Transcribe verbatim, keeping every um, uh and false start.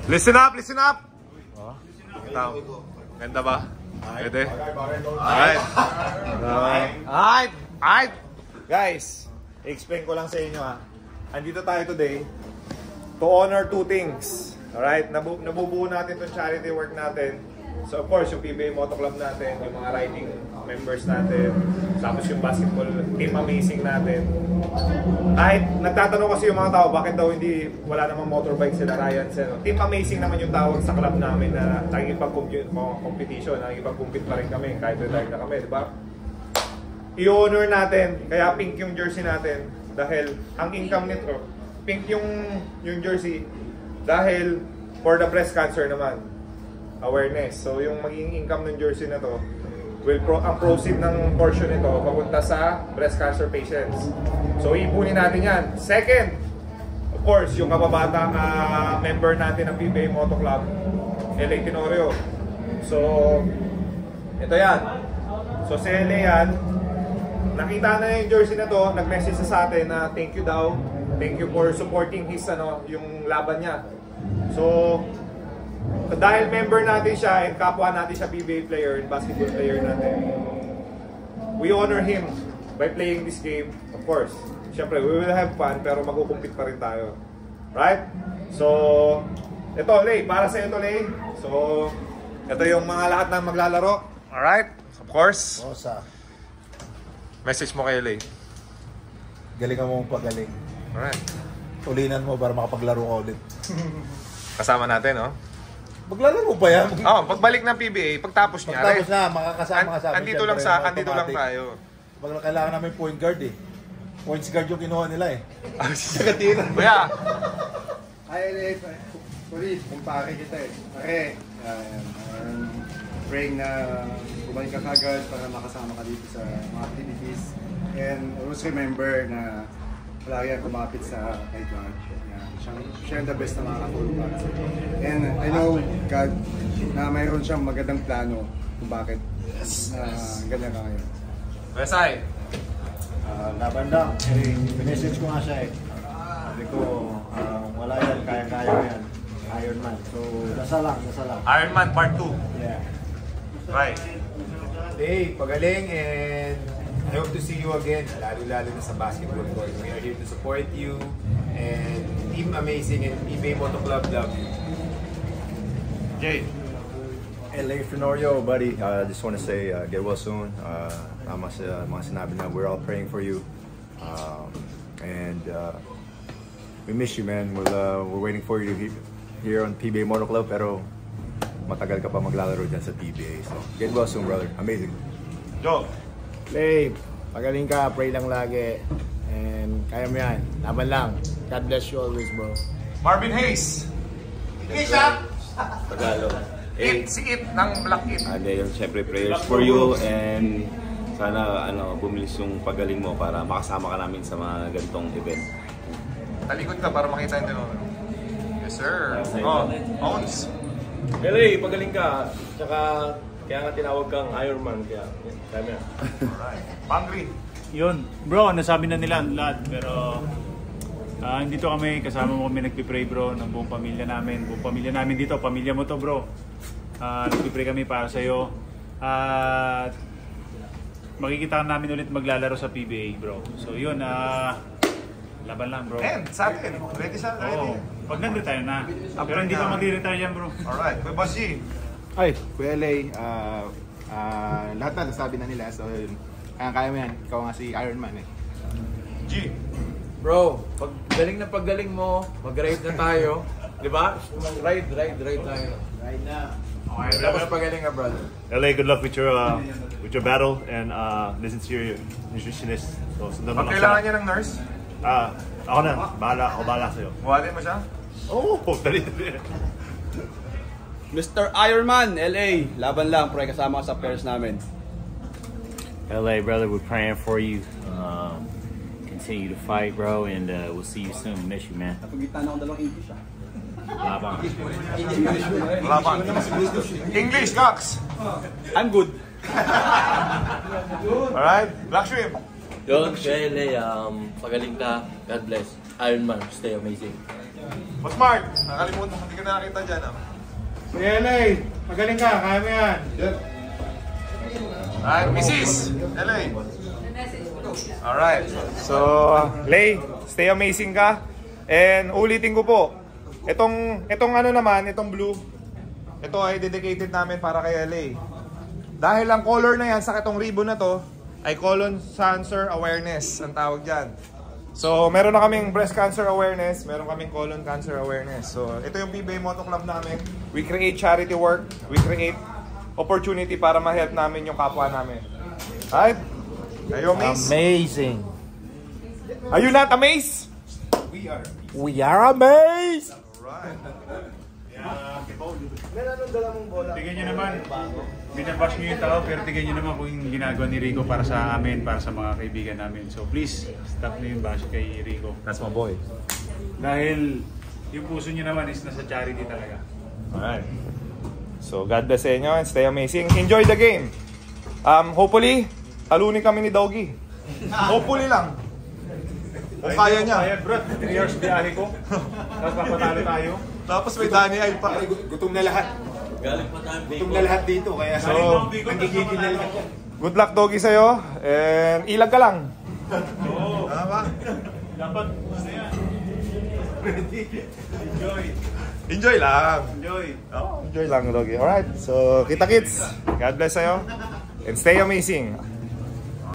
Listen up, listen up! Oh, ito. Ganda ba? Pwede? Alright. Alright. Alright. Guys, i-explain ko lang sa inyo ha. Andito tayo today to honor two things. Alright? Nabu nabubuo natin itong charity work natin. So of course, yung P B A Moto Club natin, yung mga riding members natin, tapos yung basketball team amazing natin. Kahit nagtatanong kasi yung mga tao, bakit daw hindi wala namang motorbike sila, Ryan, sila. Team amazing naman yung tawag sa club namin na nakikipag-competition, nakikipag-compete pa rin kami, kahit retired na kami, di ba? I-honor natin, kaya pink yung jersey natin, dahil ang income nito, pink yung, yung jersey, dahil for the breast cancer naman. Awareness. So yung magiging income ng jersey na to will pro ang proceed ng portion nito papunta sa breast cancer patients. So ipunin natin yan. Second, of course, yung kababatang uh, member natin ng P B A Moto Club, L A Tenorio. So ito yan. So si L A yan, nakita na yung jersey na to, nag-message sa atin na thank you daw. Thank you for supporting his ano, yung laban niya. So dahil member natin siya and kapwa natin siya P B A player and basketball player natin, we honor him by playing this game. Of course, syempre we will have fun pero magkukumpit pa rin tayo. Right? So, ito Lay, para sa ito Lay. So, ito yung mga lahat ng maglalaro. Alright? Of course. Rosa. Message mo kay Lay. Galingan mo pagaling. Alright. Ulinan mo para makapaglaro ka ulit. Kasama natin, no? Maglalaro pa yan. Oh, pagbalik ng P B A, pagtapos niya. Pagtapos na, makakasama ka sa amin. Andito lang sa, andito lang tayo. Pag kailangan namin point guard eh. Points guard yung kinuha nila eh. Sagatira. Kuya. Ay, ay, sorry, kumpake kita eh. Pare, um, praying na bumalik ka kagad para makasama ka dito sa mga activities. And always remember na palagi yan kumapit sa kay God. Siya the best na makakatulong para sa'yo. And I know, God, na mayroon siyang magandang plano kung bakit uh, ganyan ka ngayon. Besay! Uh, laban lang. Eh, message ko nga siya eh. Sabi ko, uh, wala yan, kaya-kaya mo yan. Iron Man. So, dasal lang, dasal lang. Iron Man Part two. Yeah. Right. Hey, pagaling and I hope to see you again, lalo-lalo na sa basketball court. We are here to support you and Team Amazing and P B A Moto Club love you. Jay. L A Tenorio, buddy, I uh, just want to say uh, get well soon. Uh, tama sa mga sinabi na, we're all praying for you. Um, and uh, we miss you, man. We'll, uh, we're waiting for you he here on P B A Moto Club, pero matagal ka pa maglalaro dyan sa P B A. So, get well soon, brother. Amazing. Joe. Play, pagaling ka, pray lang lagi. And kaya mo yan. Laban lang. God bless you always, bro. Marvin Hayes. Kisha. Tagalog. It, si It ng Black It. And then, syempre, prayers for you and sana ano bumilis yung pagaling mo para makasama ka namin sa mga ganitong event. Talikod ka para makita yung tinuro. Yes, sir. Oh, Owns. L A, pagaling ka. Tsaka, kaya nga tinawag kang Iron Man. Kaya, kaya yan. Alright. Pangri. Yun. Bro, nasabi na nila lahat. Pero, uh, dito kami, kasama mo kami nagpipray bro ng buong pamilya namin. Buong pamilya namin dito, pamilya mo to bro. Uh, nagpipray kami para sa'yo. At, uh, makikita namin ulit maglalaro sa P B A bro. So yun, uh, laban lang bro. And sa atin, ready siya? Ready? Oo. Pag nag-retire na. Pero hindi pa mag-retire yan bro. Alright, Kuya Boss G. Ay, Kuya L A, uh, uh, lahat na nasabi na nila. So yun, kaya-kaya mo yan. Ikaw nga si Iron Man eh. G. Bro, pag galing na paggaling mo, mag-ride na tayo. Di ba? Ride, ride, ride tayo. Right na. Okay, tapos pagaling ka, brother. L A, good luck with your uh, with your battle and uh, listen to your nutritionist. So, sundan mo Pag lang kailangan siya. niya ng nurse, Ah, ako na. Bahala, ako bahala sa'yo. buhatin mo siya. Oo, oh, dali, dali. Mister Ironman, L A, laban lang, pre, kasama ka sa pairs namin. L A, brother, we're praying for you. Um, continue to fight, bro, and uh, we'll see you soon. Miss you, man. Napagitan ako dalawang English, ah. Laban. Laban. English, Cox. I'm good. Alright, Black Shrimp. Yun, kaya L A, um, pagaling ka, God bless. Iron Man, stay amazing. Boss Mark, nakalimutan, hindi ka nakakita dyan ah. Si L A, magaling ka, kaya mo yan. Alright, Missus L A. Alright, so Lay, stay amazing ka. And ulitin ko po, itong, itong ano naman, itong blue, ito ay dedicated namin para kay L A. Dahil ang color na yan sa itong ribbon na to, ay colon cancer awareness ang tawag dyan. So, meron na kaming breast cancer awareness, meron kaming colon cancer awareness. So, ito yung P B A Moto Club namin. We create charity work, we create opportunity para ma-help namin yung kapwa namin. Alright? Are you amazed? Amazing. Are you not amazed? We are. We are amazed. Alright. Tingnan nyo naman, binabash nyo yung tao, pero tingnan nyo naman kung yung ginagawa ni Rico para sa amin, para sa mga kaibigan namin. So please, stop na yung bash kay Rico. That's my boy. Dahil yung puso nyo naman is nasa charity talaga. Alright. So God bless sa inyo and stay amazing. Enjoy the game. Um, hopefully, talunin kami ni Doggy. Hopefully lang. Kung kaya niya. Kaya bro, three years biyahe ko. Tapos papatalo tayo. Tapos may Danny ay pa. Gutom na lahat. Galing pa tayo. Gutom na lahat dito, kaya So, nagigigil na lahat. good luck Doggy sa'yo. And ilag ka lang. Oo. Tama. Dapat, ano yan? Enjoy. Enjoy lang. Enjoy. Oh, enjoy lang Doggy. Alright. So, kita kits. God bless sa'yo. And stay amazing.